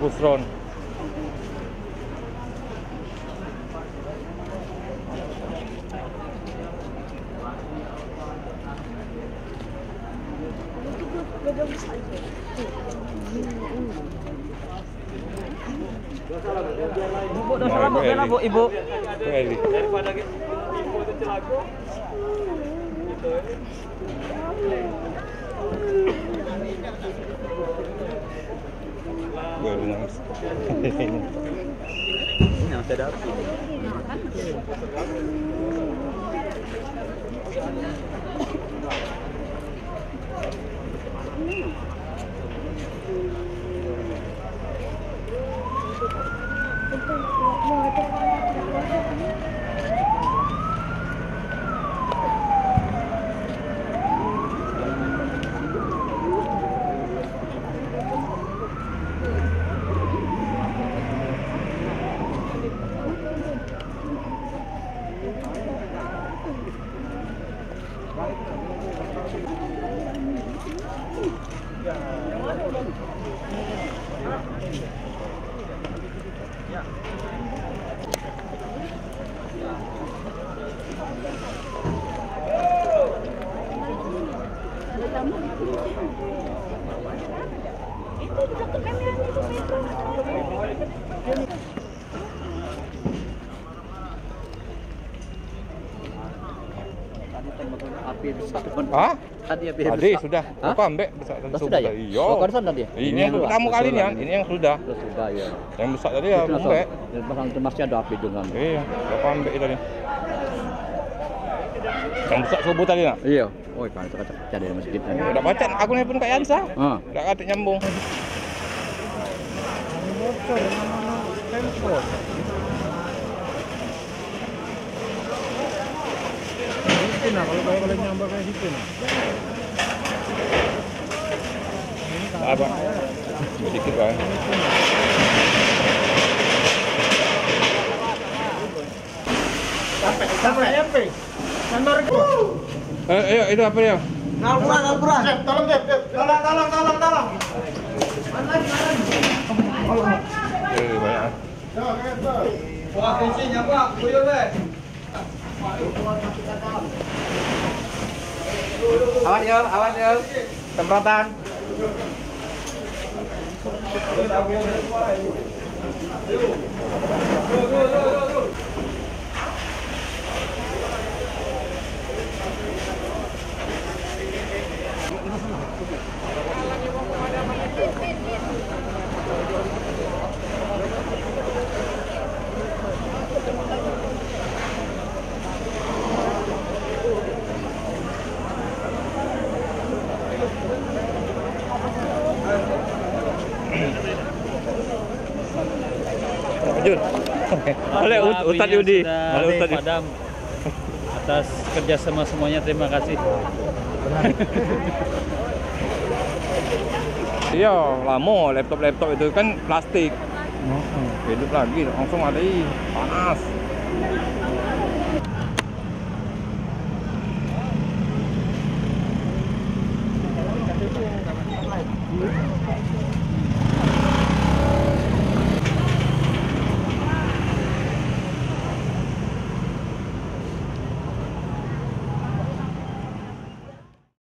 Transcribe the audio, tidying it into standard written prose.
Pusron. Ibu, dah salah Bu, Bu, Ibu. Eli. Daripada ibu itu celaku. Gitu. Gue nangis. Ini masih ada api. Hah? Tadi sudah. Apa ambek besar tadi sudah ya? Iya. Oh, kan tadi. Ini yang pertama kalinya, ini yang sudah. Sudah ya. Yang besar tadi ya ambek. Pasang itu masih ada api dengan. Iya, berapa ambek tadi? Yang besar subuh tadi nak? Iya. Oh, kan itu kaca dari masjid tadi. Udah baca aku nelpon Kak Yansa. Udah kata nyambung. Bocor mana handphone. Itu nah kalau nyambar kayak gitu nah. Apa? Sedikit kan. Sampai. Nyambar itu. Ayo itu apa ya? Ngapura. Tolong. Banyak. Wah, kuncinya Pak, buyur deh. Awas ya. Semprotan. Jun. Oleh Ustaz Yudi. Oleh Ustaz Padam. Atas kerjasama semuanya, terima kasih. Iya, lama laptop itu kan plastik. Hidup lagi langsung ada panas.